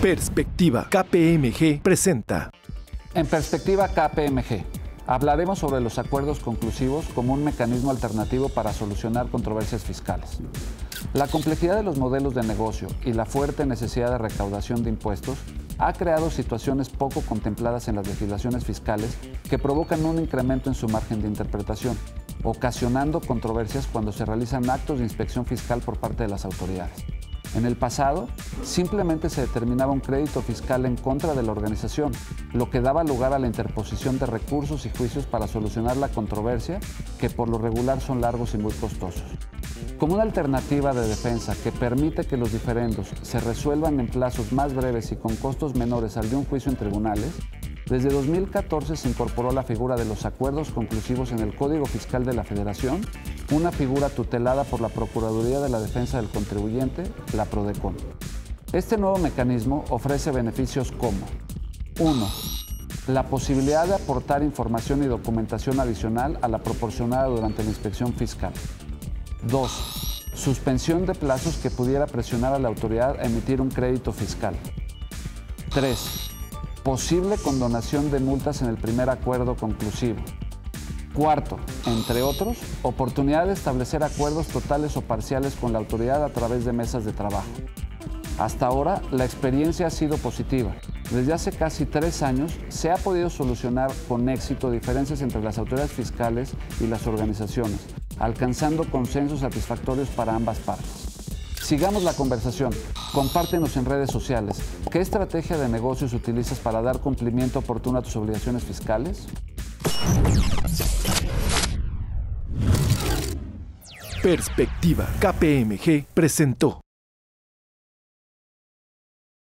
Perspectiva KPMG presenta. En Perspectiva KPMG, hablaremos sobre los acuerdos conclusivos como un mecanismo alternativo para solucionar controversias fiscales. La complejidad de los modelos de negocio y la fuerte necesidad de recaudación de impuestos ha creado situaciones poco contempladas en las legislaciones fiscales que provocan un incremento en su margen de interpretación, ocasionando controversias cuando se realizan actos de inspección fiscal por parte de las autoridades. En el pasado, simplemente se determinaba un crédito fiscal en contra de la organización, lo que daba lugar a la interposición de recursos y juicios para solucionar la controversia, que por lo regular son largos y muy costosos. Como una alternativa de defensa que permite que los diferendos se resuelvan en plazos más breves y con costos menores al de un juicio en tribunales, desde 2014 se incorporó la figura de los acuerdos conclusivos en el Código Fiscal de la Federación, una figura tutelada por la Procuraduría de la Defensa del Contribuyente, la PRODECON. Este nuevo mecanismo ofrece beneficios como 1. La posibilidad de aportar información y documentación adicional a la proporcionada durante la inspección fiscal. 2. Suspensión de plazos que pudiera presionar a la autoridad a emitir un crédito fiscal. 3. Posible condonación de multas en el primer acuerdo conclusivo. 4. Entre otros, oportunidad de establecer acuerdos totales o parciales con la autoridad a través de mesas de trabajo. Hasta ahora, la experiencia ha sido positiva. Desde hace casi 3 años, se ha podido solucionar con éxito diferencias entre las autoridades fiscales y las organizaciones, alcanzando consensos satisfactorios para ambas partes. Sigamos la conversación. Compártenos en redes sociales. ¿Qué estrategia de negocios utilizas para dar cumplimiento oportuno a tus obligaciones fiscales? Perspectiva KPMG presentó.